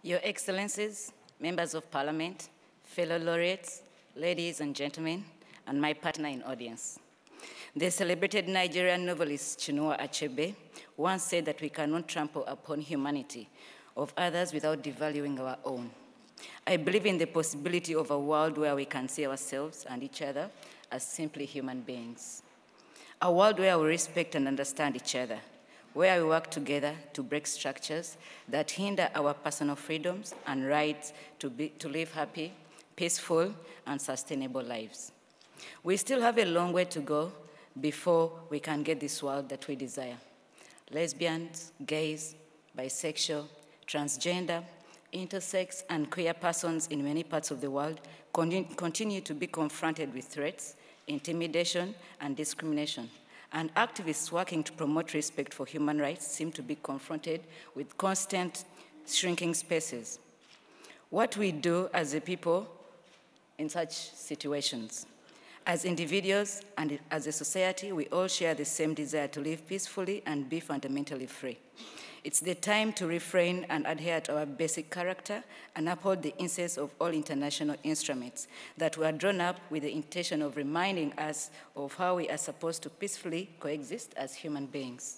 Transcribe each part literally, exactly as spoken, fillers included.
Your Excellencies, members of Parliament, fellow laureates, ladies and gentlemen, and my partner in audience. The celebrated Nigerian novelist Chinua Achebe once said that we cannot trample upon humanity of others without devaluing our own. I believe in the possibility of a world where we can see ourselves and each other as simply human beings. A world where we respect and understand each other, where we work together to break structures that hinder our personal freedoms and rights to, be, to live happy, peaceful, and sustainable lives. We still have a long way to go before we can get this world that we desire. Lesbians, gays, bisexual, transgender, intersex, and queer persons in many parts of the world continue to be confronted with threats, intimidation, and discrimination. And activists working to promote respect for human rights seem to be confronted with constant shrinking spaces. What we do as a people in such situations? As individuals and as a society, we all share the same desire to live peacefully and be fundamentally free. It's the time to refrain and adhere to our basic character and uphold the essence of all international instruments that were drawn up with the intention of reminding us of how we are supposed to peacefully coexist as human beings.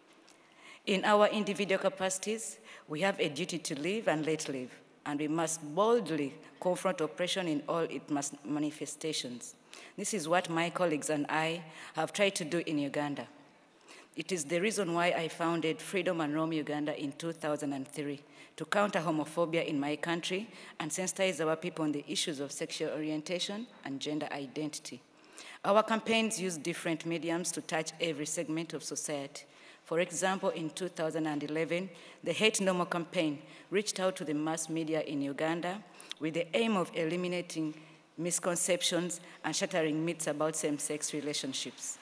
In our individual capacities, we have a duty to live and let live, and we must boldly confront oppression in all its manifestations. This is what my colleagues and I have tried to do in Uganda. It is the reason why I founded Freedom and Roam Uganda in two thousand three, to counter homophobia in my country and sensitize our people on the issues of sexual orientation and gender identity. Our campaigns use different mediums to touch every segment of society. For example, in two thousand eleven, the Hate No More campaign reached out to the mass media in Uganda with the aim of eliminating misconceptions and shattering myths about same-sex relationships.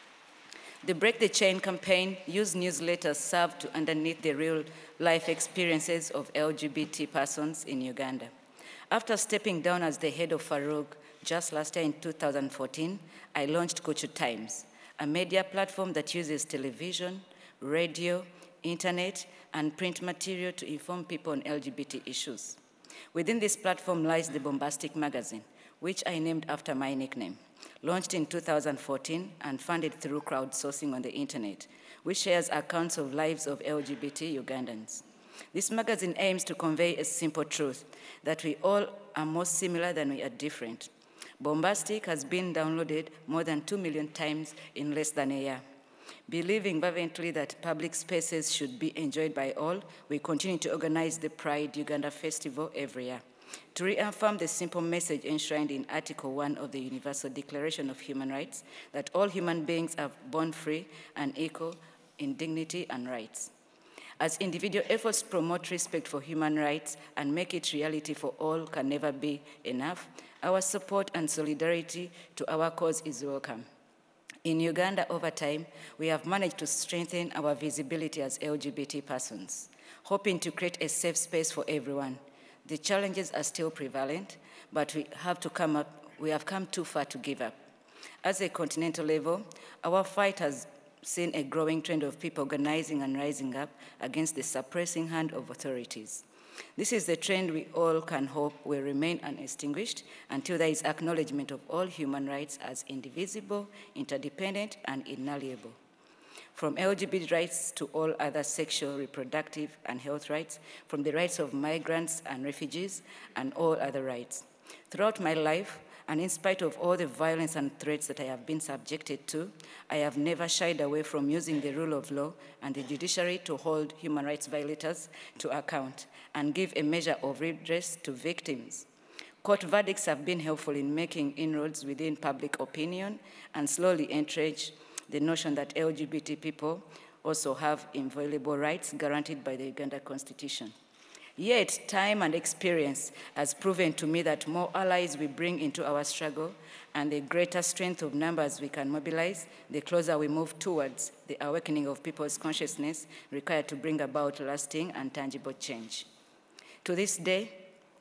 The Break the Chain campaign used newsletters served to underneath the real-life experiences of L G B T persons in Uganda. After stepping down as the head of Farouk just last year in two thousand fourteen, I launched Kuchu Times, a media platform that uses television, radio, internet, and print material to inform people on L G B T issues. Within this platform lies the Bombastic magazine, which I named after my nickname, launched in two thousand fourteen and funded through crowdsourcing on the internet, which shares accounts of lives of L G B T Ugandans. This magazine aims to convey a simple truth, that we all are more similar than we are different. Bombastic has been downloaded more than two million times in less than a year. Believing fervently that public spaces should be enjoyed by all, we continue to organize the Pride Uganda Festival every year, to reaffirm the simple message enshrined in Article one of the Universal Declaration of Human Rights, that all human beings are born free and equal in dignity and rights. As individual efforts to promote respect for human rights and make it reality for all can never be enough, our support and solidarity to our cause is welcome. In Uganda, over time, we have managed to strengthen our visibility as L G B T persons, hoping to create a safe space for everyone. The challenges are still prevalent, but we have to come up, we have come too far to give up. As a continental level, our fight has seen a growing trend of people organizing and rising up against the suppressing hand of authorities. This is the trend we all can hope will remain unextinguished until there is acknowledgement of all human rights as indivisible, interdependent, and inalienable. From L G B T rights to all other sexual, reproductive, and health rights, from the rights of migrants and refugees, and all other rights. Throughout my life, and in spite of all the violence and threats that I have been subjected to, I have never shied away from using the rule of law and the judiciary to hold human rights violators to account and give a measure of redress to victims. Court verdicts have been helpful in making inroads within public opinion and slowly entrench the notion that L G B T people also have inviolable rights guaranteed by the Uganda Constitution. Yet, time and experience has proven to me that more allies we bring into our struggle and the greater strength of numbers we can mobilize, the closer we move towards the awakening of people's consciousness required to bring about lasting and tangible change. To this day,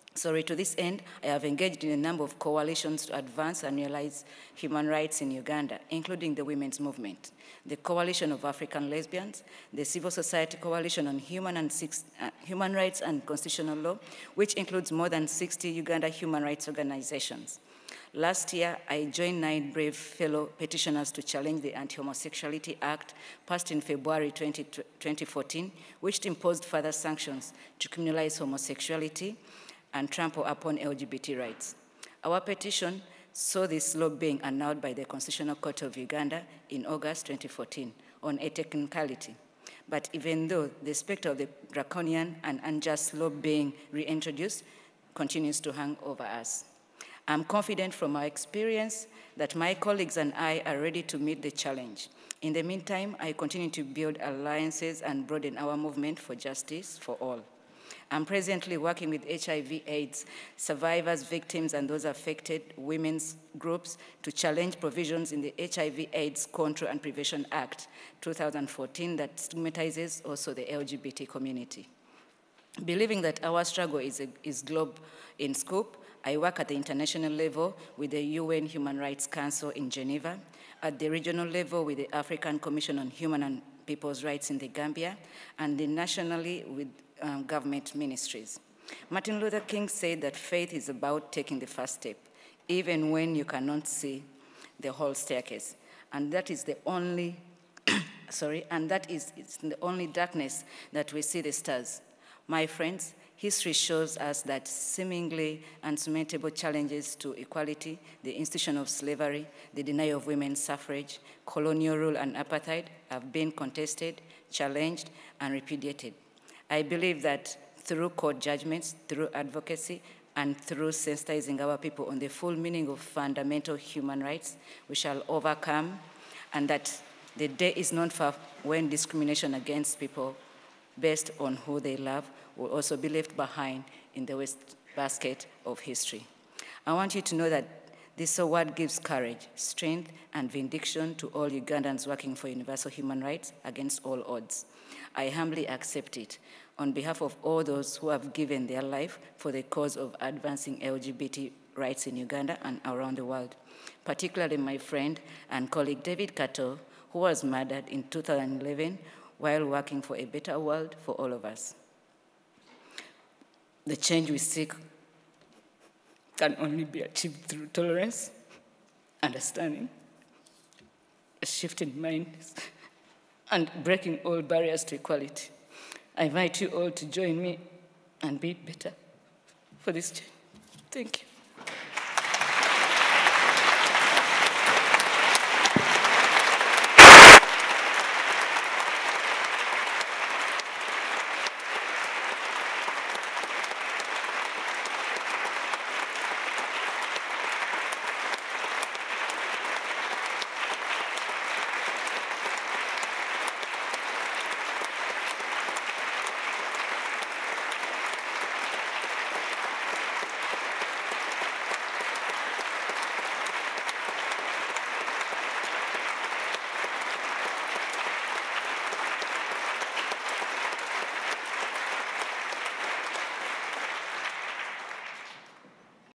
Sorry, to this end, I have engaged in a number of coalitions to advance and realize human rights in Uganda, including the women's movement, the Coalition of African Lesbians, the Civil Society Coalition on Human, and Six, uh, Human Rights and Constitutional Law, which includes more than sixty Uganda human rights organizations. Last year, I joined nine brave fellow petitioners to challenge the Anti-Homosexuality Act passed in February twenty fourteen, which imposed further sanctions to criminalize homosexuality and trample upon L G B T rights. Our petition saw this law being annulled by the Constitutional Court of Uganda in August twenty fourteen on a technicality. But even though the specter of the draconian and unjust law being reintroduced continues to hang over us, I'm confident from our experience that my colleagues and I are ready to meet the challenge. In the meantime, I continue to build alliances and broaden our movement for justice for all. I'm presently working with H I V AIDS survivors, victims, and those affected women's groups to challenge provisions in the H I V AIDS Control and Prevention Act two thousand fourteen that stigmatizes also the L G B T community. Believing that our struggle is, a, is global in scope, I work at the international level with the U N Human Rights Council in Geneva, at the regional level with the African Commission on Human and People's Rights in the Gambia, and nationally with um, government ministries. Martin Luther King said that faith is about taking the first step, even when you cannot see the whole staircase. And that is the only, sorry, and that is it's the only darkness that we see the stars. My friends, history shows us that seemingly unsurmountable challenges to equality, the institution of slavery, the denial of women's suffrage, colonial rule, and apartheid have been contested, challenged, and repudiated. I believe that through court judgments, through advocacy, and through sensitizing our people on the full meaning of fundamental human rights, we shall overcome, and that the day is not far when discrimination against people based on who they love will also be left behind in the waste basket of history. I want you to know that this award gives courage, strength, and vindication to all Ugandans working for universal human rights against all odds. I humbly accept it on behalf of all those who have given their life for the cause of advancing L G B T rights in Uganda and around the world, particularly my friend and colleague David Kato, who was murdered in two thousand eleven while working for a better world for all of us. The change we seek can only be achieved through tolerance, understanding, a shift in minds, and breaking all barriers to equality. I invite you all to join me and be better for this change. Thank you.